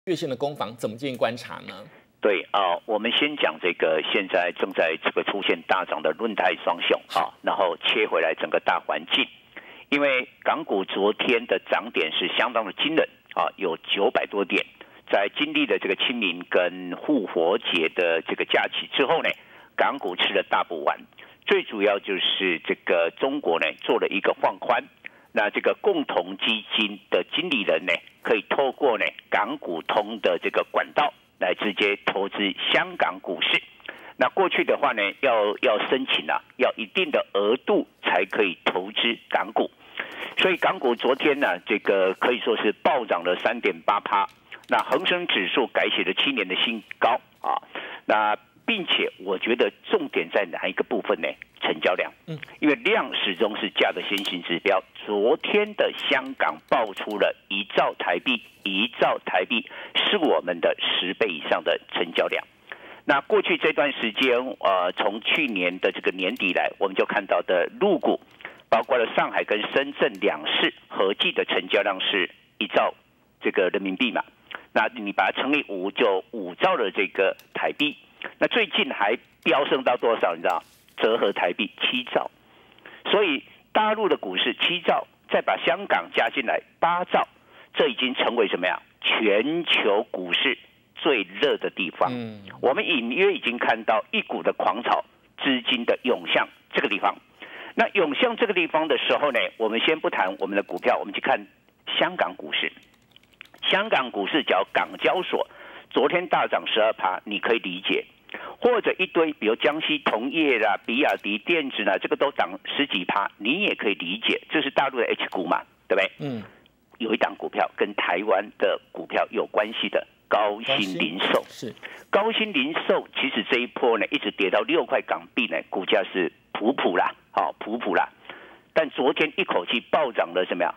月线的攻防怎么建议观察呢？ 对啊，我们先讲这个现在正在这个出现大涨的润泰双雄啊，然后切回来整个大环境，因为港股昨天的涨点是相当的惊人啊，有900多点，在经历了这个清明跟复活节的这个假期之后呢，港股吃了大补丸，最主要就是这个中国呢做了一个放宽。那这个共同基金的经理人呢，可以透过呢港股通的这个管道来直接投资香港股市。那过去的话呢，要申请啊，要一定的额度才可以投资港股。所以港股昨天呢，这个可以说是暴涨了3.8%。那恒生指数改写了7年的新高啊。那并且我觉得重点在哪一个部分呢？成交量，因为量始终是价的先行指标。昨天的香港爆出了1兆台币，1兆台币是我们的10倍以上的成交量。那过去这段时间，从去年的这个年底来，我们就看到的陆股，包括了上海跟深圳两市合计的成交量是1兆这个人民币嘛。那你把它乘以5，就5兆的这个台币。那最近还飙升到多少？你知道？折合台币7兆。所以大陆的股市7兆，再把香港加进来8兆，这已经成为什么呀？全球股市最热的地方。我们隐约已经看到一股的狂潮，资金的涌向这个地方。那涌向这个地方的时候呢，我们先不谈我们的股票，我们去看香港股市。香港股市叫港交所，昨天大涨12%，你可以理解。或者一堆，比如江西铜业啦、比亚迪电子啦，这个都涨10几%，你也可以理解，这是大陆的 H 股嘛，对不对？有一档股票跟台湾的股票有关系的，高新零售。是高新零售，其实这一波呢，一直跌到6块港币呢，股价是普普啦，好普普啦。但昨天一口气暴涨了什么呀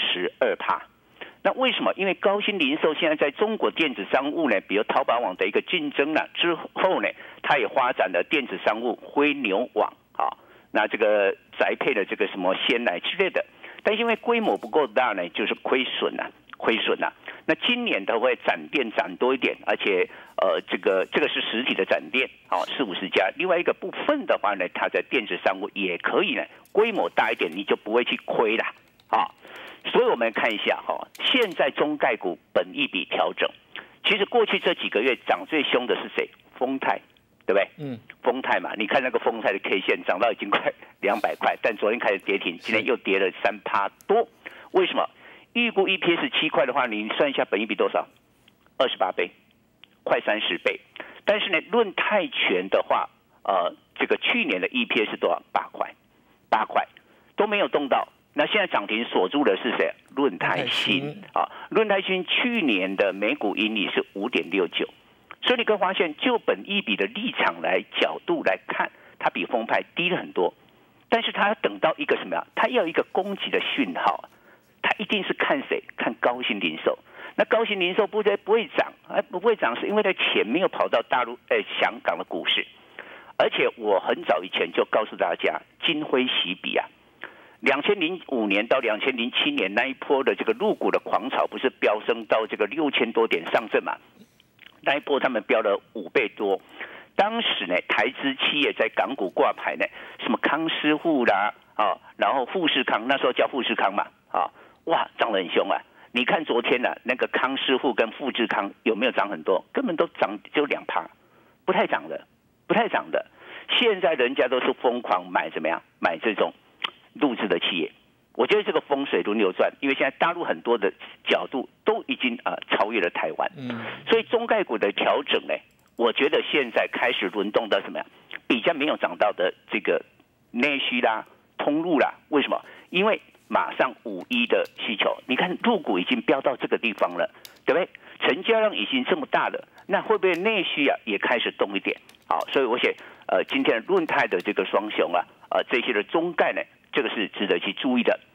？22%。那为什么？因为高新零售现在在中国电子商务呢，比如淘宝网的一个竞争呢之后呢，它也发展了电子商务灰牛网啊，那这个宅配的这个什么鲜奶之类的，但因为规模不够大呢，就是亏损了。那今年它会展店展多一点，而且这个是实体的展店，好40-50家。另外一个部分的话呢，它在电子商务也可以呢，规模大一点，你就不会去亏啦，啊。所以我们看一下哈，现在中概股本益比调整，其实过去这几个月涨最凶的是谁？丰泰，对不对？丰泰嘛，你看那个丰泰的 K 线涨到已经快200块，但昨天开始跌停，今天又跌了3%多。为什么？预估 EPS 7块的话，你算一下本益比多少？28倍，快30倍。但是呢，论泰拳的话，这个去年的 EPS 多少？8块都没有动到。那现在涨停锁住的是谁？润泰新啊，润泰新去年的每股盈利是5.69，所以你可以发现，就本益比的立场角度来看，它比丰泰低了很多。但是它等到一个什么呀？它要一个攻击的讯号，它一定是看谁？看高新零售。那高新零售不会涨，不会涨是因为它钱没有跑到大陆香港的股市，而且我很早以前就告诉大家，今非昔比啊。2005年到2007年那一波的这个陆股的狂潮，不是飙升到这个6000多点上证嘛？那一波他们飙了5倍多。当时呢，台资企业在港股挂牌呢，什么康师傅啦，然后富士康，那时候叫富士康嘛，哇，涨得很凶啊！你看昨天呢，那个康师傅跟富士康有没有涨很多？根本都涨就2%，不太涨的。现在人家都是疯狂买怎么样？买这种陆制的企业，我觉得这个风水轮流转，因为现在大陆很多的角度都已经超越了台湾，所以中概股的调整呢，我觉得现在开始轮动到什么呀？比较没有涨到的这个内需啦、通路啦，为什么？因为马上5.1的需求，你看陆股已经飙到这个地方了，对不对？成交量已经这么大了，那会不会内需也开始动一点？好，所以我写今天的润泰的这个双雄这些的中概呢，这个是值得去注意的。